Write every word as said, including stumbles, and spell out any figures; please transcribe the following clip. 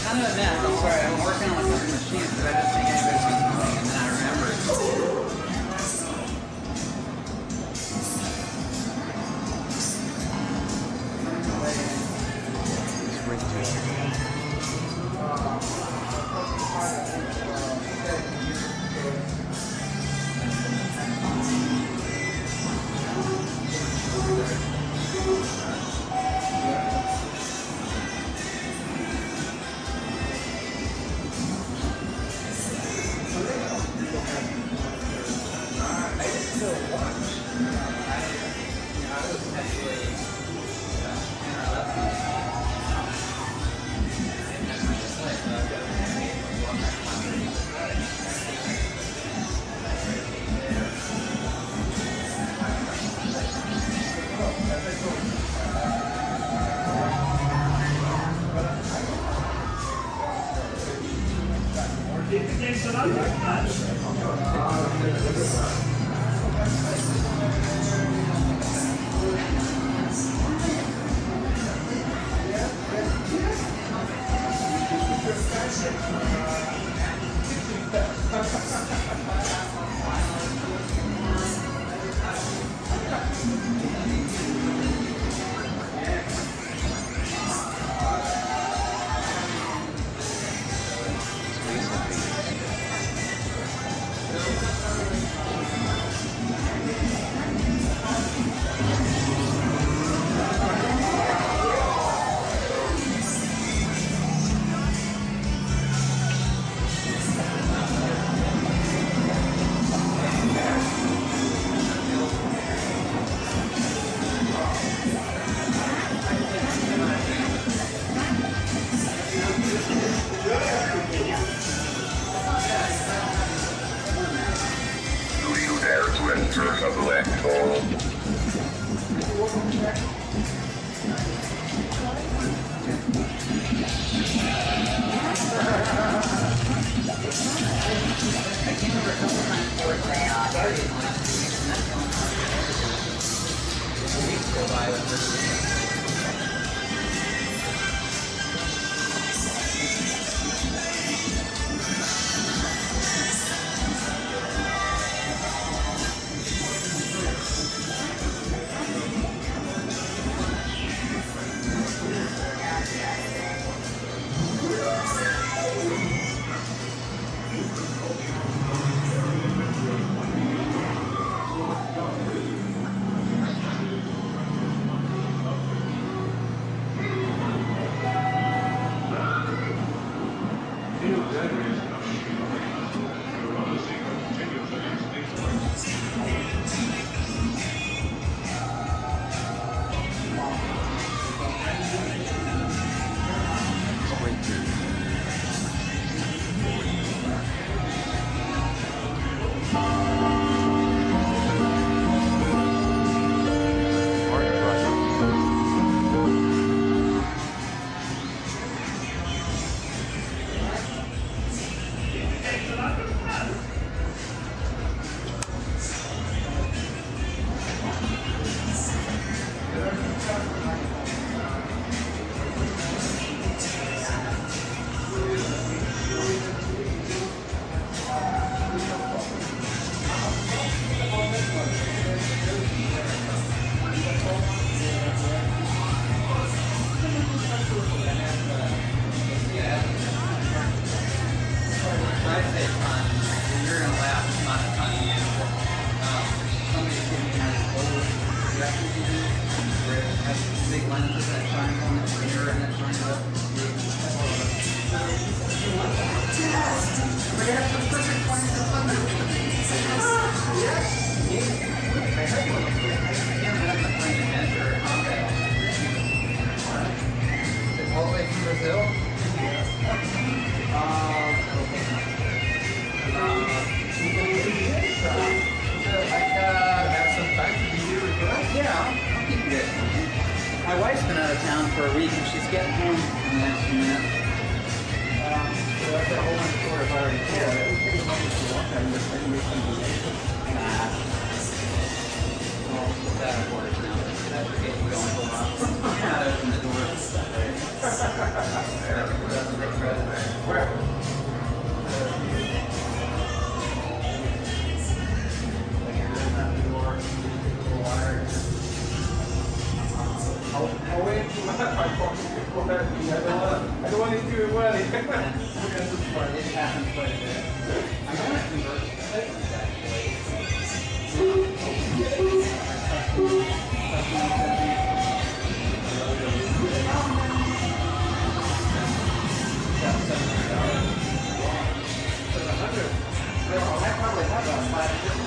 kind of a mess. I'm sorry. I'm working on a couple machines because I didn't think anybody was coming, and then I remembered. My wife's been out of town for a week and she's getting home in the next few minutes. Um, so I've got a whole bunch of orders already here. Nah. Well, put that in orders now. That should get you going for a while. Yeah, open the door. always do it well. That's the part. It happens quite a bit. I'm going to convert segments actually. I probably have about five